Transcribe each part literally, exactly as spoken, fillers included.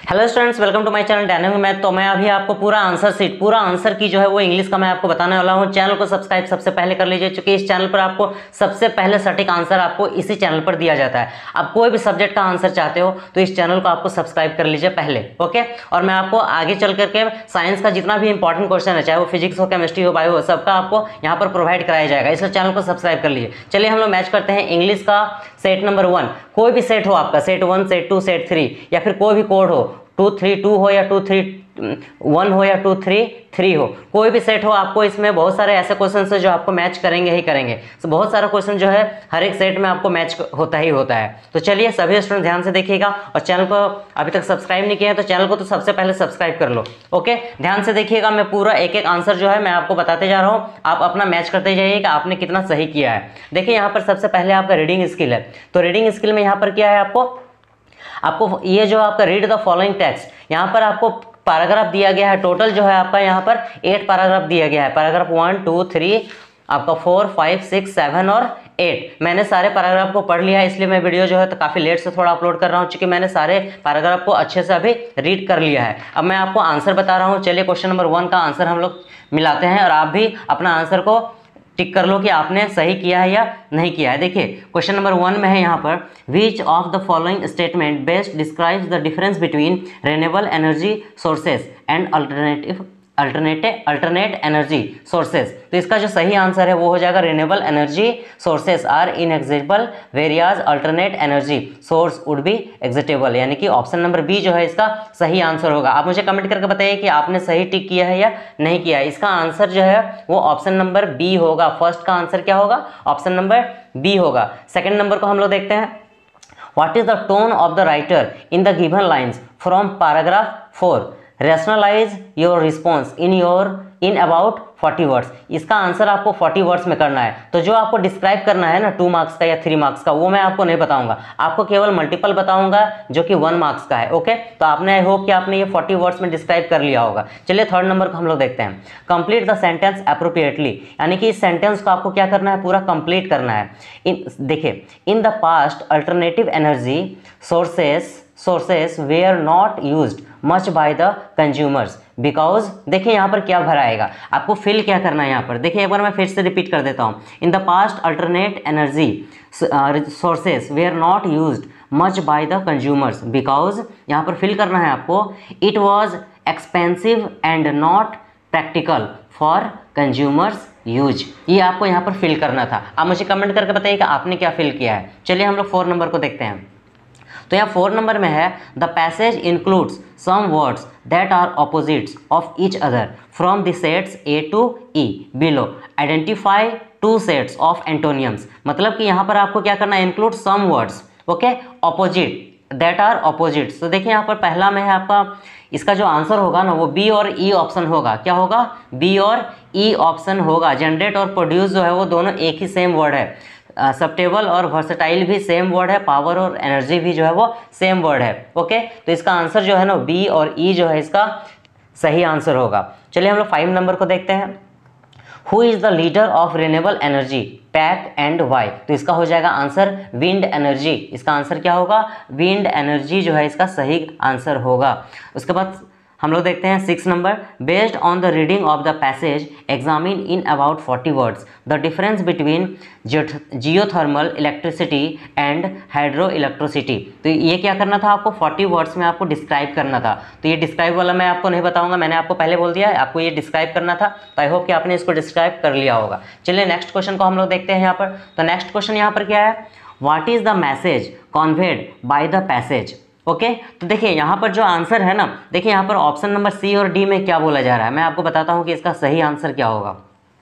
Hello students, welcome to my channel Dynamic Math. तो मैं अभी आपको पूरा आंसर सीट पूरा आंसर की जो है वो इंग्लिश का मैं आपको बताने वाला हूँ। चैनल को सब्सक्राइब सबसे पहले कर लीजिए, क्योंकि इस चैनल पर आपको सबसे पहले सटीक आंसर आपको इसी चैनल पर दिया जाता है। आप कोई भी सब्जेक्ट का आंसर चाहते हो तो इस चैनल को आपको सब्सक्राइब कर लीजिए पहले, ओके। और मैं आपको आगे चल करके साइंस का जितना भी इंपॉर्टेंट क्वेश्चन है, चाहे वो फिजिक्स हो, केमिस्ट्री हो, बायो हो, सबका आपको यहाँ पर प्रोवाइड कराया जाएगा, इसलिए चैनल को सब्सक्राइब कर लीजिए। चलिए हम लोग मैच करते हैं इंग्लिश का सेट नंबर वन। कोई भी सेट हो आपका, set one, set two, set three, या फिर कोई भी कोड हो, टू थ्री टू हो या टू थ्री वन हो या टू थ्री थ्री हो, कोई भी सेट हो, आपको इसमें बहुत सारे ऐसे क्वेश्चन है जो आपको मैच करेंगे ही करेंगे। तो बहुत सारा क्वेश्चन जो है हर एक सेट में आपको मैच होता ही होता है। तो चलिए सभी स्टूडेंट ध्यान से देखिएगा, और चैनल को अभी तक सब्सक्राइब नहीं किया है तो चैनल को तो सबसे पहले सब्सक्राइब कर लो, ओके। ध्यान से देखिएगा, मैं पूरा एक एक आंसर जो है मैं आपको बताते जा रहा हूँ, आप अपना मैच करते जाइए कि आपने कितना सही किया है। देखिए यहाँ पर सबसे पहले आपका रीडिंग स्किल है, तो रीडिंग स्किल में यहाँ पर क्या है, आपको आपको ये जो आपका रीड द फॉलोइंग टेक्स्ट, यहाँ पर आपको पैराग्राफ दिया गया है। टोटल जो है आपका यहाँ पर एट पैराग्राफ दिया गया है। पैराग्राफ वन टू थ्री आपका फोर फाइव सिक्स सेवन और एट। मैंने सारे पैराग्राफ को पढ़ लिया है, इसलिए मैं वीडियो जो है तो काफ़ी लेट से थोड़ा अपलोड कर रहा हूँ, क्योंकि मैंने सारे पैराग्राफ को अच्छे से अभी रीड कर लिया है। अब मैं आपको आंसर बता रहा हूँ। चलिए क्वेश्चन नंबर वन का आंसर हम लोग मिलाते हैं, और आप भी अपना आंसर को टिक कर लो कि आपने सही किया है या नहीं किया है। देखिए क्वेश्चन नंबर वन में है यहाँ पर, which of the following statement best describes the difference between renewable energy sources and alternative alternative alternate energy sources. तो इसका जो सही आंसर है वो हो जाएगा, renewable energy sources are inexhaustible whereas alternate energy source would be exhaustible, यानी कि ऑप्शन नंबर बी जो है इसका सही आंसर होगा। आप मुझे कमेंट करके बताइए कि आपने सही टिक किया है या नहीं किया है। इसका आंसर जो है वो ऑप्शन नंबर बी होगा। फर्स्ट का आंसर क्या होगा, ऑप्शन नंबर बी होगा। सेकेंड नंबर को हम लोग देखते हैं, what is the tone of the writer in the given lines from paragraph four, rationalise your response in your in about forty words. इसका आंसर आपको फोर्टी वर्ड्स में करना है। तो जो आपको डिस्क्राइब करना है ना टू मार्क्स का या थ्री मार्क्स का, वो मैं आपको नहीं बताऊंगा, आपको केवल मल्टीपल बताऊंगा जो कि वन मार्क्स का है, ओके। तो आपने आई होप कि आपने ये फोर्टी वर्ड्स में डिस्क्राइब कर लिया होगा। चलिए थर्ड नंबर को हम लोग देखते हैं, कंप्लीट द सेंटेंस अप्रोप्रिएटली, यानी कि इस सेंटेंस को आपको क्या करना है, पूरा कंप्लीट करना है। इन देखिए, in the past alternative energy sources sources were not used much by the consumers because, देखिए यहाँ पर क्या भरा आएगा, आपको फिल क्या करना है यहाँ पर। देखिए एक बार मैं फिर से रिपीट कर देता हूँ, in the past alternate energy sources were not used much by the consumers because, यहाँ पर फिल करना है आपको, it was expensive and not practical for consumers use. ये आपको यहाँ पर फिल करना था। आप मुझे कमेंट करके बताइए कि आपने क्या फिल किया है। चलिए हम लोग फोर नंबर को देखते हैं। तो यहाँ फोर नंबर में है, the passage includes some words that are opposites of each other from the sets A to E below, identify two sets of antonyms. मतलब कि यहाँ पर आपको क्या करना है, include some words, okay, opposite that are opposites. तो देखिए यहाँ पर पहला में है आपका, इसका जो आंसर होगा ना वो बी और ई ऑप्शन होगा। क्या होगा, बी और ई ऑप्शन होगा। जनरेट और प्रोड्यूस जो है वो दोनों एक ही सेम वर्ड है। सबटेबल और वर्सेटाइल भी सेम वर्ड है। पावर और एनर्जी भी जो है वो सेम वर्ड है, ओके। तो इसका आंसर जो है ना बी और ई जो है इसका सही आंसर होगा। चलिए हम लोग फाइव नंबर को देखते हैं, who is the leader of renewable energy pack and why. तो इसका हो जाएगा आंसर विंड एनर्जी। इसका आंसर क्या होगा, विंड एनर्जी जो है इसका सही आंसर होगा। उसके बाद हम लोग देखते हैं six number, based on the reading of the passage examine in about forty words the difference between geothermal electricity and hydro electricity. तो ये क्या करना था, आपको फोर्टी वर्ड्स में आपको डिस्क्राइब करना था। तो ये डिस्क्राइब वाला मैं आपको नहीं बताऊंगा, मैंने आपको पहले बोल दिया है, आपको ये डिस्क्राइब करना था। तो आई होप कि आपने इसको डिस्क्राइब कर लिया होगा। चलिए नेक्स्ट क्वेश्चन को हम लोग देखते हैं यहाँ पर। तो नेक्स्ट क्वेश्चन यहाँ पर क्या है, what is the message conveyed by the passage, okay okay? तो देखिए यहाँ पर जो आंसर है ना, देखिए यहाँ पर ऑप्शन नंबर सी और डी में क्या बोला जा रहा है, मैं आपको बताता हूँ कि इसका सही आंसर क्या होगा।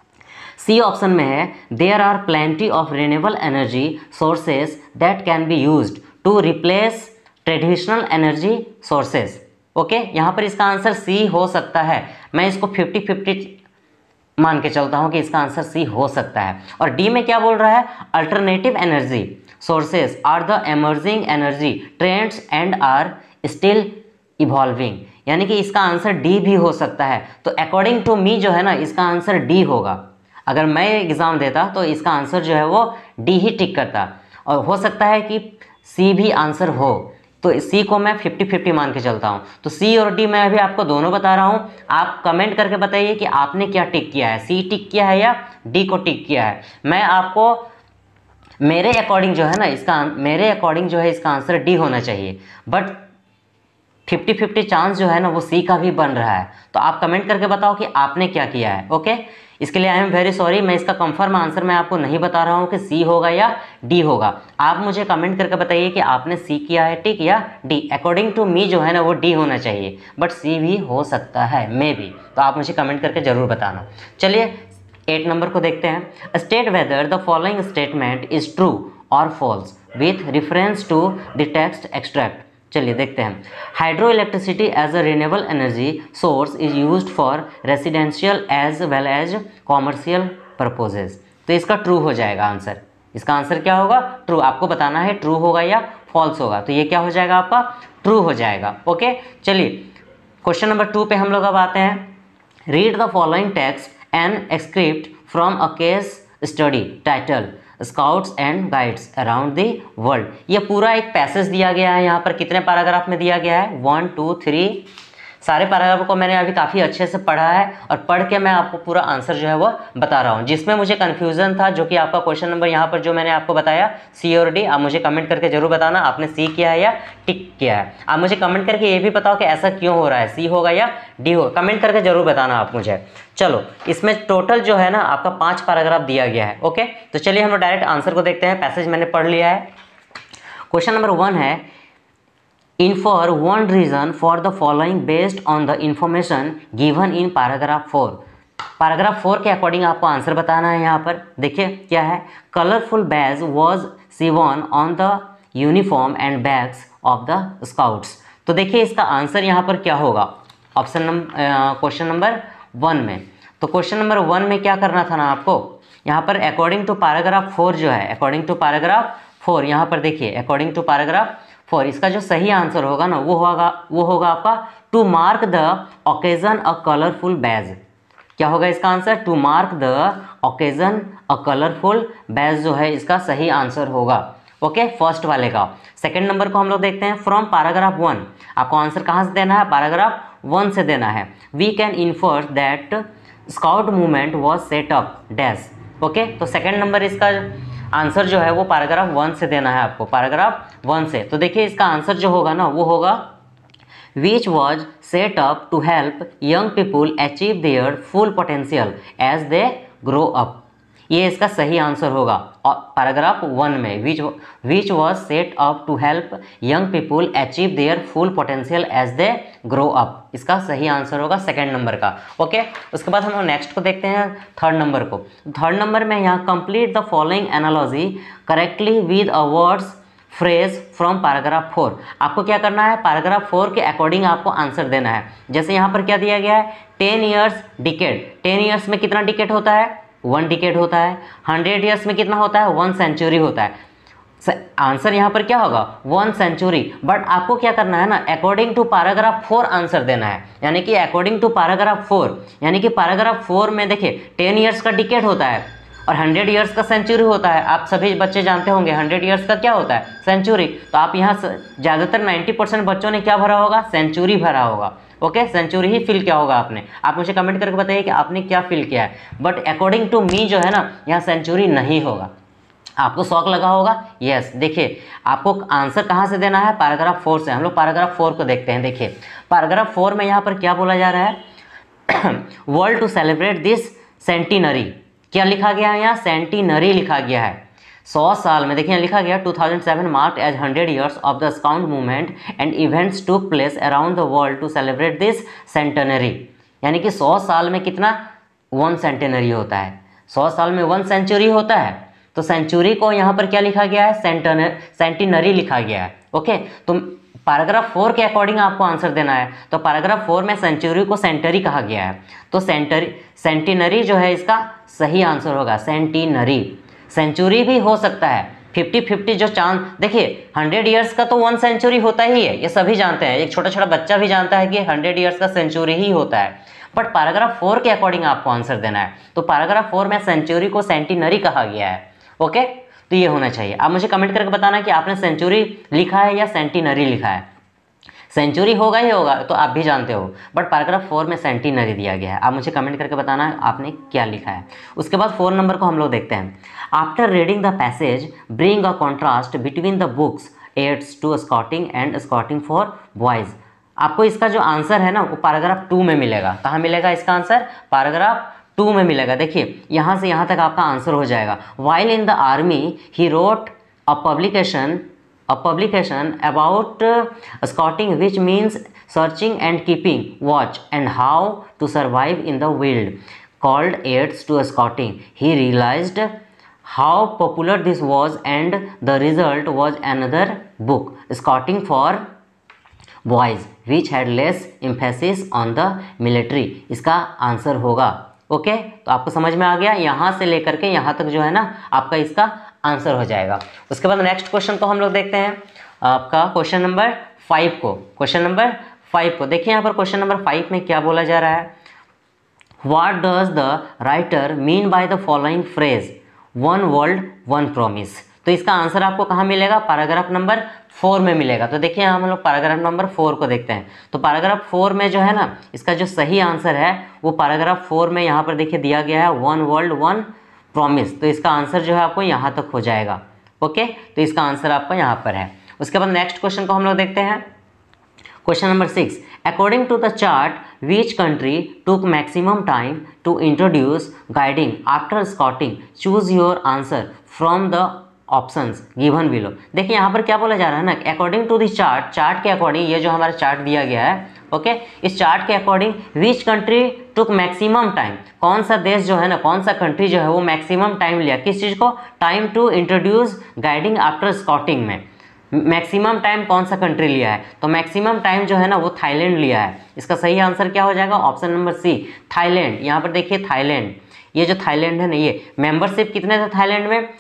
सी ऑप्शन में है, there are plenty of renewable energy sources that can be used to replace traditional energy sources, okay. यहाँ पर इसका आंसर सी हो सकता है। मैं इसको फिफ्टी फिफ्टी मान के चलता हूँ कि इसका आंसर सी हो सकता है। और डी में क्या बोल रहा है, alternative energy sources are the emerging energy trends and are still evolving, यानी कि इसका आंसर डी भी हो सकता है। तो अकॉर्डिंग टू मी जो है ना इसका आंसर डी होगा। अगर मैं एग्जाम देता तो इसका आंसर जो है वो डी ही टिक करता, और हो सकता है कि सी भी आंसर हो, तो सी को मैं फिफ्टी फिफ्टी मान के चलता हूँ। तो सी और डी मैं अभी आपको दोनों बता रहा हूँ, आप कमेंट करके बताइए कि आपने क्या टिक किया है, सी टिक किया है या डी को टिक किया है। मैं आपको मेरे अकॉर्डिंग जो है ना इसका मेरे अकॉर्डिंग जो है इसका आंसर डी होना चाहिए, बट फिफ्टी फिफ्टी चांस जो है ना वो सी का भी बन रहा है। तो आप कमेंट करके बताओ कि आपने क्या किया है। ओके, इसके लिए आई एम वेरी सॉरी, मैं इसका कंफर्म आंसर मैं आपको नहीं बता रहा हूँ कि सी होगा या डी होगा। आप मुझे कमेंट करके बताइए कि आपने सी किया है टिक या डी। अकॉर्डिंग टू मी जो है ना वो डी होना चाहिए, बट सी भी हो सकता है मे बी। तो आप मुझे कमेंट करके ज़रूर बताना। चलिए एट नंबर को देखते हैं। State whether the following statement is true और false with reference to the text extract. चलिए देखते हैं। Hydro electricity as a renewable energy source is used for residential as well as commercial purposes. तो इसका true हो जाएगा answer. इसका answer क्या होगा? ट्रू। आपको बताना है ट्रू होगा या फॉल्स होगा। तो ये क्या हो जाएगा आपका? ट्रू हो जाएगा। ओके, चलिए क्वेश्चन नंबर टू पे हम लोग अब आते हैं। Read the following text and excerpt from a case study title scouts and guides around the world. ये पूरा एक पैसेज दिया गया है। यहाँ पर कितने पैराग्राफ में दिया गया है? वन टू थ्री सारे पैराग्राफ को मैंने अभी काफ़ी अच्छे से पढ़ा है और पढ़ के मैं आपको पूरा आंसर जो है वो बता रहा हूँ। जिसमें मुझे कन्फ्यूज़न था, जो कि आपका क्वेश्चन नंबर यहाँ पर जो मैंने आपको बताया सी और डी, आप मुझे कमेंट करके जरूर बताना आपने सी किया है या टिक किया है। आप मुझे कमेंट करके ये भी बताओ कि ऐसा क्यों हो रहा है, सी होगा या डी होगा। कमेंट करके जरूर बताना आप मुझे। चलो, इसमें टोटल जो है ना आपका पाँच पैराग्राफ दिया गया है। ओके, तो चलिए हम डायरेक्ट आंसर को देखते हैं। पैसेज मैंने पढ़ लिया है। क्वेश्चन नंबर वन है, infer one reason for the following based on the information given in paragraph four. Paragraph four के अकॉर्डिंग आपको आंसर बताना है। यहाँ पर देखिए क्या है। Colourful badge was sewn on the uniform and bags of the scouts. तो देखिए इसका आंसर यहाँ पर क्या होगा option number question number one में। तो क्वेश्चन नंबर वन में क्या करना था ना आपको, यहाँ पर अकॉर्डिंग टू पैराग्राफ फोर जो है, अकॉर्डिंग टू पैराग्राफ फोर यहाँ पर देखिए अकॉर्डिंग टू पैराग्राफ फोर, इसका जो सही आंसर होगा ना वो होगा वो होगा आपका to mark the occasion a colourful badge. क्या होगा इसका answer? To mark the occasion a colourful badge जो है इसका सही आंसर होगा। ओके, फर्स्ट वाले का। सेकंड नंबर को हम लोग देखते हैं। फ्रॉम पैराग्राफ वन, आपको आंसर कहाँ से देना है? पैराग्राफ वन से देना है। We can infer that scout movement was set up dash. Okay, तो सेकेंड नंबर इसका आंसर जो है वो पैराग्राफ वन से देना है आपको, पैराग्राफ वन से। तो देखिए इसका आंसर जो होगा ना वो होगा which was set up to help young people achieve their full potential as they grow up. ये इसका सही आंसर होगा पैराग्राफ वन में। Which which was set up to help young people achieve their full potential as they grow up, इसका सही answer होगा second number का। Okay, उसके बाद हम लोग नेक्स्ट को देखते हैं, थर्ड नंबर को। थर्ड नंबर में यहाँ complete the following analogy correctly with a words phrase from paragraph four. आपको क्या करना है? पैराग्राफ फोर के अकॉर्डिंग आपको आंसर देना है। जैसे यहाँ पर क्या दिया गया है? Ten years decade. Ten years में कितना डिकेड होता है? वन डिकेड होता है। हंड्रेड ईयर्स में कितना होता है? वन सेंचुरी होता है। आंसर यहाँ पर क्या होगा? One century. बट आपको क्या करना है ना, according to paragraph four answer देना है। यानी कि अकॉर्डिंग टू पैराग्राफ फोर, यानी कि पैराग्राफ फोर में देखिए टेन ईयर्स का डिकेड होता है और हंड्रेड ईयर्स का सेंचुरी होता है। आप सभी बच्चे जानते होंगे हंड्रेड ईयर्स का क्या होता है? सेंचुरी। तो आप यहाँ ज़्यादातर नाइन्टी परसेंट बच्चों ने क्या भरा होगा? सेंचुरी भरा होगा। ओके, सेंचुरी ही फिल किया होगा आपने। आप मुझे कमेंट करके बताइए कि आपने क्या फिल किया है। बट अकॉर्डिंग टू मी जो है ना यहाँ सेंचुरी नहीं होगा। आपको शौक लगा होगा? यस, देखिए आपको आंसर कहाँ से देना है? पैराग्राफ फोर से। हम लोग पैराग्राफ फोर को देखते हैं। देखिए पैराग्राफ फोर में यहाँ पर क्या बोला जा रहा है? World to celebrate this centenary. क्या लिखा गया है यहाँ? सेंटिनरी लिखा गया है। सौ साल में देखिए लिखा गया two thousand seven marked as hundred years of the scout movement and events took place around the world to celebrate this centenary. यानी कि सौ साल में कितना? वन सेंटेनरी होता है। सौ साल में वन सेंचुरी होता है। तो सेंचुरी को यहाँ पर क्या लिखा गया है? सेंटेनरी सेंटिनरी लिखा गया है। ओके, तो पैराग्राफ फोर के अकॉर्डिंग आपको आंसर देना है। तो पैराग्राफ फोर में सेंचुरी को सेंटरी कहा गया है। तो सेंटरी सेंटिनरी जो है इसका सही आंसर होगा, सेंटिनरी। सेंचुरी भी हो सकता है, फिफ्टी फिफ्टी जो चांस। देखिए हंड्रेड ईयर्स का तो वन सेंचुरी होता ही है, ये सभी जानते हैं। एक छोटा छोटा बच्चा भी जानता है कि हंड्रेड ईयर्स का सेंचुरी ही होता है। बट पैराग्राफ फोर के अकॉर्डिंग आपको आंसर देना है। तो पैराग्राफ फोर में सेंचुरी को सेंटिनरी कहा गया है। ओके, तो ये होना चाहिए। आप मुझे कमेंट करके बताना कि आपने सेंचुरी लिखा है या सेंटिनरी लिखा है। सेंचुरी होगा ही होगा तो आप भी जानते हो, बट पैराग्राफ फोर में सेंटिनरी दिया गया है। आप मुझे कमेंट करके बताना आपने क्या लिखा है। उसके बाद फोर नंबर को हम लोग देखते हैं। After reading the passage bring a contrast between the books aids to scouting and scouting for boys. आपको इसका जो आंसर है ना वो पैराग्राफ टू में मिलेगा। कहाँ मिलेगा इसका आंसर? पैराग्राफ टू में मिलेगा। देखिए यहाँ से यहाँ तक आपका आंसर हो जाएगा। While in the army he wrote a publication a publication about uh, scouting, which means searching and keeping watch and how to survive in the wild, called Aids to Scouting. He realized how popular this was and the result was another book, Scouting for Boys, which had less emphasis on the military. इसका answer होगा। Okay okay? तो आपको समझ में आ गया। यहाँ से लेकर के यहाँ तक जो है ना आपका इसका आंसर हो जाएगा। उसके बाद नेक्स्ट क्वेश्चन को हम लोग देखते हैं, आपका क्वेश्चन नंबर फाइव को। क्वेश्चन नंबर फाइव को देखिए, यहाँ पर क्वेश्चन नंबर फाइव में क्या बोला जा रहा है। What does the writer mean by the following phrase one world one promise. तो इसका आंसर आपको कहाँ मिलेगा? पैराग्राफ नंबर फोर में मिलेगा। तो देखिए हम लोग पैराग्राफ नंबर फोर को देखते हैं। तो पैराग्राफ फोर में जो है ना इसका जो सही आंसर है वो पैराग्राफ फोर में यहाँ पर देखिए दिया गया है वन वर्ल्ड वन प्रॉमिस। तो इसका आंसर जो है आपको यहाँ तक हो जाएगा। ओके, तो इसका आंसर आपका यहाँ पर है। उसके बाद नेक्स्ट क्वेश्चन को हम लोग देखते हैं। Question number six, according to the chart which country took maximum time to introduce guiding after scouting, choose your answer from the options given below. देखिए यहाँ पर क्या बोला जा रहा है ना, according to this chart, chart के अकॉर्डिंग, ये जो हमारा चार्ट दिया गया है ओके okay? इस चार्ट के according which country took maximum time, कौन सा देश जो है ना, कौन सा कंट्री जो है वो मैक्सिमम टाइम लिया, किस चीज़ को? Time to introduce guiding after scouting में मैक्सिमम टाइम कौन सा कंट्री लिया है? तो मैक्सिमम टाइम जो है ना वो थाईलैंड लिया है। इसका सही आंसर क्या हो जाएगा? Option number C, Thailand. यहाँ पर देखिए थाईलैंड, ये जो थाईलैंड है ना, ये मेंबरशिप कितने थे थाईलैंड में?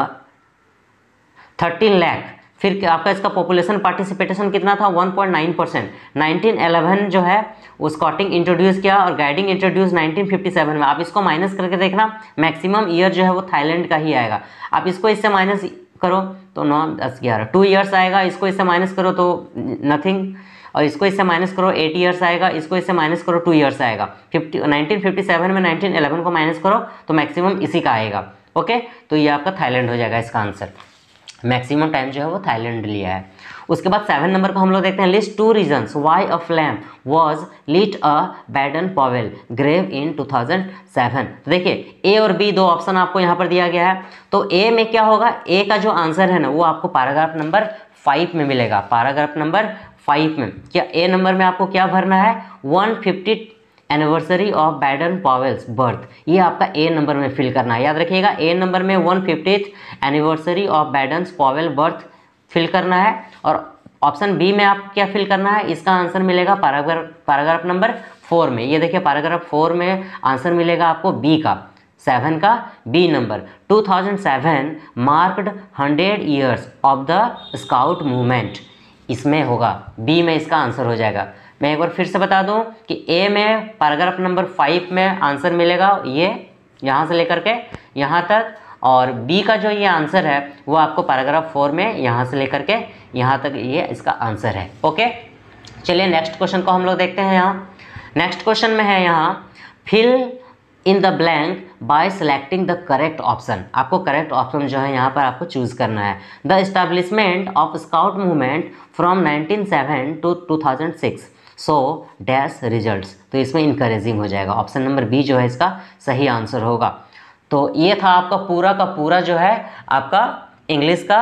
थर्टीन लाख। फिर आपका इसका पॉपुलेशन पार्टिसिपेशन कितना था? One point nine percent. Nineteen eleven जो है वो स्कॉटिंग इंट्रोड्यूस किया और guiding introduce nineteen fifty seven में। आप इसको माइनस करके देखना, मैक्सिमम ईयर जो है वो थाईलैंड का ही आएगा। आप इसको इससे माइनस करो तो नौ दस ग्यारह टू ईयर्स आएगा, इसको इससे माइनस करो तो नथिंग, और इसको इससे माइनस करो एट ईयर्स आएगा, इसको इससे माइनस करो टू ईयर्स आएगा। फिफ्टी नाइनटीन फिफ्टी सेवन में नाइनटीन इलेवन को माइनस करो तो मैक्सिमम इसी का आएगा। ओके, तो ये आपका थाईलैंड हो जाएगा इसका आंसर। मैक्सिमम टाइम जो है वो थाईलैंड लिया है। उसके बाद सेवन नंबर को हम लोग देखते हैं। List two reasons why a flame was lit a Baden Powell grave in two thousand seven. तो देखिए ए और बी दो ऑप्शन आपको यहाँ पर दिया गया है। तो ए में क्या होगा? ए का जो आंसर है ना वो आपको पैराग्राफ नंबर फाइव में मिलेगा। पैराग्राफ नंबर फाइव में क्या ए नंबर में आपको क्या भरना है? One fifty anniversary of Baden Powell's birth, ये आपका ए नंबर में फिल करना है। याद रखिएगा ए नंबर में one fiftieth anniversary of Baden Powell birth fill करना है। और ऑप्शन बी में आप क्या फिल करना है? इसका आंसर मिलेगा पैराग्राफ पैराग्राफ नंबर फोर में। ये देखिए पैराग्राफ फोर में आंसर मिलेगा आपको बी का, सेवन का B number. Two thousand seven marked hundred years of the scout movement, इसमें होगा बी में इसका आंसर हो जाएगा। मैं एक बार फिर से बता दूं कि ए में पैराग्राफ नंबर फाइव में आंसर मिलेगा ये यहाँ से लेकर के यहाँ तक, और बी का जो ये आंसर है वो आपको पैराग्राफ फोर में यहाँ से लेकर के यहाँ तक ये इसका आंसर है। ओके, चलिए नेक्स्ट क्वेश्चन को हम लोग देखते हैं। यहाँ नेक्स्ट क्वेश्चन में है यहाँ fill in the blank by selecting the correct option. आपको करेक्ट ऑप्शन जो है यहाँ पर आपको चूज करना है। The establishment of scout movement from nineteen seven to two thousand six so dash results. तो इसमें इनकरेजिंग हो जाएगा। ऑप्शन नंबर बी जो है इसका सही आंसर होगा। तो ये था आपका पूरा का पूरा जो है आपका इंग्लिश का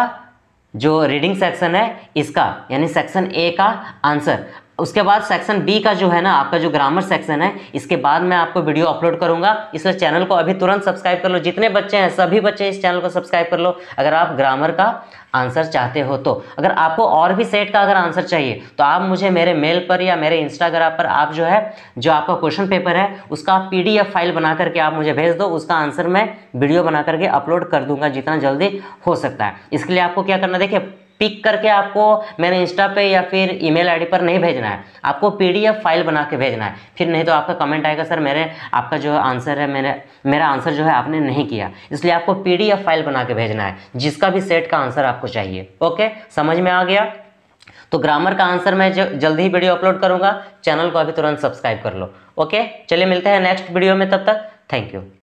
जो रीडिंग सेक्शन है इसका, यानी सेक्शन ए का आंसर। उसके बाद सेक्शन बी का जो है ना आपका जो ग्रामर सेक्शन है, इसके बाद मैं आपको वीडियो अपलोड करूंगा, इसलिए चैनल को अभी तुरंत सब्सक्राइब कर लो। जितने बच्चे हैं सभी बच्चे इस चैनल को सब्सक्राइब कर लो अगर आप ग्रामर का आंसर चाहते हो तो। अगर आपको और भी सेट का अगर आंसर चाहिए तो आप मुझे मेरे मेल पर या मेरे इंस्टाग्राम पर आप जो है जो आपका क्वेश्चन पेपर है उसका आप पीडीएफ फाइल बना करके आप मुझे भेज दो, उसका आंसर मैं वीडियो बना करके अपलोड कर दूंगा जितना जल्दी हो सकता है। इसके लिए आपको क्या करना, देखिए पिक करके आपको मेरे इंस्टा पे या फिर ईमेल आईडी पर नहीं भेजना है, आपको पीडीएफ फाइल बना के भेजना है। फिर नहीं तो आपका कमेंट आएगा सर मेरे आपका जो आंसर है मेरे मेरा आंसर जो है आपने नहीं किया। इसलिए आपको पीडीएफ फाइल बना के भेजना है जिसका भी सेट का आंसर आपको चाहिए। ओके, समझ में आ गया? तो ग्रामर का आंसर मैं जल्दी ही वीडियो अपलोड करूंगा, चैनल को अभी तुरंत सब्सक्राइब कर लो। ओके, चलिए मिलते हैं नेक्स्ट वीडियो में, तब तक थैंक यू।